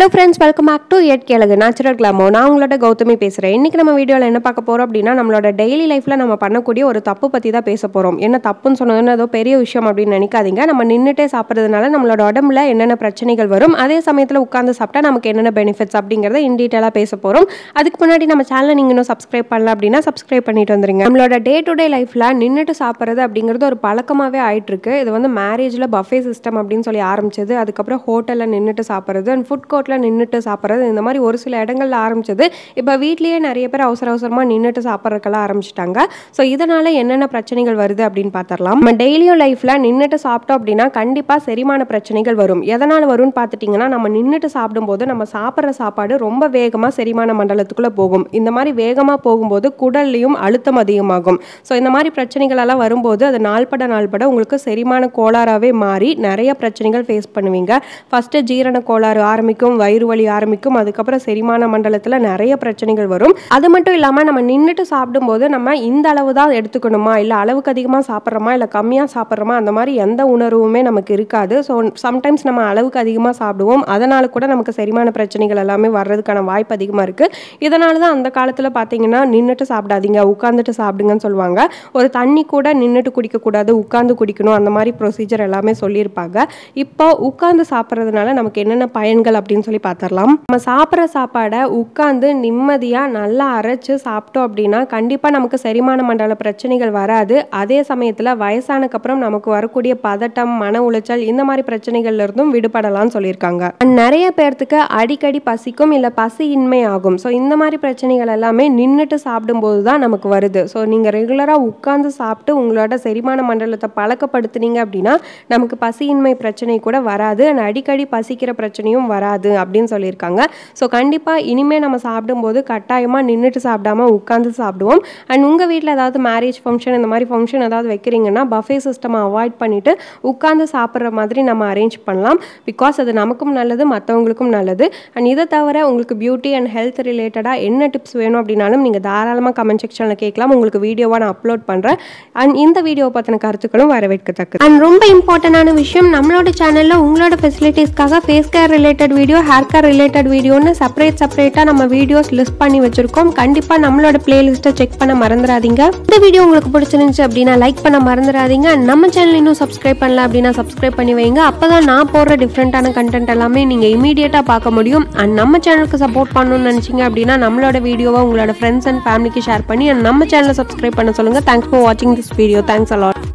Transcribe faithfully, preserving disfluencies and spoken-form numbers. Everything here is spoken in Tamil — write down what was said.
Hello friends, welcome back to Yet Kelagu Natural Glamour. நான் உங்களோட கௌதமி பேசுறேன். இன்னைக்கு நம்ம வீடியோல என்ன பார்க்க போறோம் அப்படினா நம்மளோட டெய்லி லைஃப்ல நம்ம பண்ணக்கூடிய ஒரு தப்பு பத்தி தான் பேச போறோம். என்ன தப்புன்னு சொன்னதுன்னா ஏதோ பெரிய விஷயம் அப்படி நினைக்காதீங்க. நம்ம நின்னுட்டே சாப்பிடுறதுனால நம்மளோட உடம்புல என்னென்ன பிரச்சனைகள் வரும், அதே சமயத்துல உட்கார்ந்து சாப்பிட்டா நமக்கு என்னென்ன பெனிஃபிட்ஸ் அப்படிங்கறத இன் டீடைலா பேச போறோம். அதுக்கு முன்னாடி நம்ம சேனலை நீங்க இன்னும் சப்ஸ்கிரைப் பண்ணல அப்படினா சப்ஸ்கிரைப் பண்ணிட்டு வந்துருங்க. நம்மளோட டே டு டே லைஃப்ல நின்னுட்டு சாப்பிடுறது அப்படிங்கிறது ஒரு பழக்கமாவே ஆயிட்டு இருக்கு. இது வந்து மேரேஜ்ல பஃபே சிஸ்டம் அப்படின்னு சொல்லி ஆரம்பிச்சது. அதுக்கப்புறம் ஹோட்டல்ல நின்னுட்டு சாப்பிடுறது அண்ட் ஃபுட் கோர்ட்ல நின்னுட்டு சாப்பிடுறது இந்த மாதிரி ஒரு சில இடங்கள்ல ஆரம்பிச்சது. இப்போ வீட்லயே நிறைய பேர் அவசர அவசரமா நின்னுட்டு சாப்பிட்றதுக்கெல்லாம் ஆரம்பிச்சிட்டாங்க. ஸோ இதனால என்னென்ன பிரச்சனைகள் வருது அப்படின்னு பார்த்துடலாம். நம்ம டெய்லியும் லைஃப்ல நின்னுட்டு சாப்பிட்டோம் அப்படின்னா கண்டிப்பா செரிமான பிரச்சனைகள் வரும். எதனால வரும்னு பார்த்துட்டீங்கன்னா, நம்ம நின்னுட்டு சாப்பிடும்போது நம்ம சாப்பிட்ற சாப்பாடு ரொம்ப வேகமா செரிமான மண்டலத்துக்குள்ள போகும். இந்த மாதிரி வேகமா போகும்போது குடல்லையும் அழுத்தம் அதிகமாகும். ஸோ இந்த மாதிரி பிரச்சனைகள் எல்லாம் வரும்போது அது நாள்பட நாள்பட உங்களுக்கு செரிமான கோளாறாவே மாறி நிறைய பிரச்சனைகள் ஃபேஸ் பண்ணுவீங்க. ஃபர்ஸ்ட் ஜீரண கோளாறு ஆரம்பிக்கும், வயிறு வலி ஆரம்பிக்கும், அதுக்கப்புறம் செரிமான மண்டலத்துல நிறைய பிரச்சனைகள் வரும். அது மட்டும் இல்லாம நம்ம நின்னுட்டு சாப்பிடும்போது நம்ம இந்த அளவு தான் எடுத்துக்கணுமா, இல்ல அளவுக்கு அதிகமா சாப்பிட்றோமா, இல்ல கம்மியா சாப்பிட்றோமா, அந்த மாதிரி எந்த உணர்வுமே நமக்கு இருக்காது. ஸோ சம்டைம்ஸ் நம்ம அளவுக்கு அதிகமா சாப்பிடுவோம். அதனால கூட நமக்கு செரிமான பிரச்சனைகள் எல்லாமே வர்றதுக்கான வாய்ப்பு அதிகமா இருக்கு. இதனால தான் அந்த காலத்துல பாத்தீங்கன்னா நின்னுட்டு சாப்பிடாதீங்க, உட்கார்ந்துட்டு சாப்பிடுங்கன்னு சொல்லுவாங்க. ஒரு தண்ணி கூட நின்னுட்டு குடிக்க கூடாது, உட்கார்ந்து குடிக்கணும், அந்த மாதிரி ப்ரொசீஜர் எல்லாமே சொல்லியிருப்பாங்க. இப்போ உட்கார்ந்து சாப்பிட்றதுனால நமக்கு என்னென்ன பயன்கள் அப்படின்னு சொல்லி பார்த்துடலாம். நம்ம சாப்பிட்ற சாப்பாடை உட்கார்ந்து நிம்மதியா நல்லா அரைச்சு சாப்பிட்டோம் அப்படின்னா கண்டிப்பா நமக்கு செரிமான மண்டல பிரச்சனைகள் வராது. அதே சமயத்துல வயசானக்கு அப்புறம் நமக்கு வரக்கூடிய பதட்டம், மன உளைச்சல் இந்த மாதிரி பிரச்சனைகள்ல இருந்தும் விடுபடலாம்னு சொல்லியிருக்காங்க. நிறைய பேர்த்துக்கு அடிக்கடி பசிக்கும், இல்ல பசியின்மை ஆகும். ஸோ இந்த மாதிரி பிரச்சனைகள் எல்லாமே நின்னுட்டு சாப்பிடும்போது தான் நமக்கு வருது. ஸோ நீங்க ரெகுலரா உட்கார்ந்து சாப்பிட்டு உங்களோட செரிமான மண்டலத்தை பழக்கப்படுத்துனீங்க அப்படின்னா நமக்கு பசியின்மை பிரச்சனை கூட வராது, அடிக்கடி பசிக்கிற பிரச்சனையும் வராது அப்படின்னு சொல்லியிருக்காங்க. ஸோ கண்டிப்பாக இனிமேல் நம்ம சாப்பிடும்போது கட்டாயமாக நின்றுட்டு சாப்பிடாம உட்காந்து சாப்பிடுவோம். அண்ட் உங்கள் வீட்டில் ஏதாவது மேரேஜ் ஃபங்க்ஷன் இந்த மாதிரி ஃபங்க்ஷன் ஏதாவது வைக்கிறீங்கன்னா பஃபே சிஸ்டம் அவாய்ட் பண்ணிவிட்டு உட்காந்து சாப்பிட்ற மாதிரி நம்ம அரேஞ்ச் பண்ணலாம். பிகாஸ் அது நமக்கும் நல்லது, மற்றவங்களுக்கும் நல்லது. அண்ட் இதை தவிர உங்களுக்கு பியூட்டி அண்ட் ஹெல்த் ரிலேட்டடாக என்ன டிப்ஸ் வேணும் அப்படின்னாலும் நீங்கள் தாராளமாக கமெண்ட் செக்ஷனில் கேட்கலாம். உங்களுக்கு வீடியோவாக நான் அப்லோட் பண்ணுறேன். அண்ட் இந்த வீடியோவை பற்றின கருத்துக்களும் வரவேற்கத்தக்கது. அண்ட் ரொம்ப இம்பார்ட்டண்டான விஷயம், நம்மளோட சேனலில் உங்களோட ஃபெசிலிட்டிஸ்க்காக face care related video, hair care related வீடியோன்னு செப்பரேட் செப்பரேட்டாக நம்ம வீடியோஸ் லிஸ்ட் பண்ணி வச்சிருக்கோம். கண்டிப்பாக நம்மளோட பிளேலிஸ்ட்டை செக் பண்ண மறந்துடாதீங்க. இந்த வீடியோ உங்களுக்கு பிடிச்சிருந்துச்சு அப்படின்னா லைக் பண்ண மறந்துடாதீங்க. நம்ம சேனல் இன்னும் சப்ஸ்கிரைப் பண்ணல அப்படின்னா சப்ஸ்கிரைப் பண்ணி வைங்க. அப்போதான் நான் போடுற டிஃப்ரெண்டான கண்டென்ட் எல்லாமே நீங்கள் இமீடியட்டாக பார்க்க முடியும். அண்ட் நம்ம சேனலுக்கு சப்போர்ட் பண்ணணும்னு நினச்சிங்க அப்படின்னா நம்மளோட வீடியோவை உங்களோட ஃப்ரெண்ட்ஸ் அண்ட் ஃபேமிலிக்கு ஷேர் பண்ணி அண்ட் நம்ம சேனலை சப்ஸ்கிரைப் பண்ண சொல்லுங்கள். தேங்க்ஸ் ஃபார் வாட்சிங் this video. Thanks a lot.